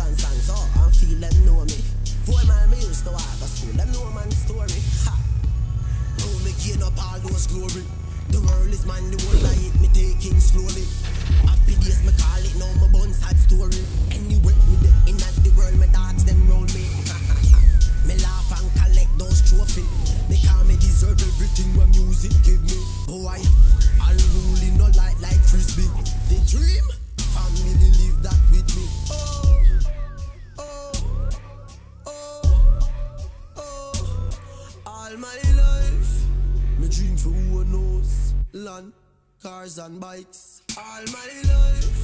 one song, so I feel them know me. 4 mile me used to walk to school, them know man story. Ha! Now me gain up all those glory. The world is mine, the whole life me taking slowly. Happy days me call it, now my bun sad story. Anyway, me the in at the world, me dogs them round me. Me laugh and collect those trophies. Because me deserve everything what music give me. Boy, I'll rule in no light like frisbee. The dream, family live that with me. Oh, oh, oh, oh. All my life, me dream for who knows. Land, cars and bikes. All my life.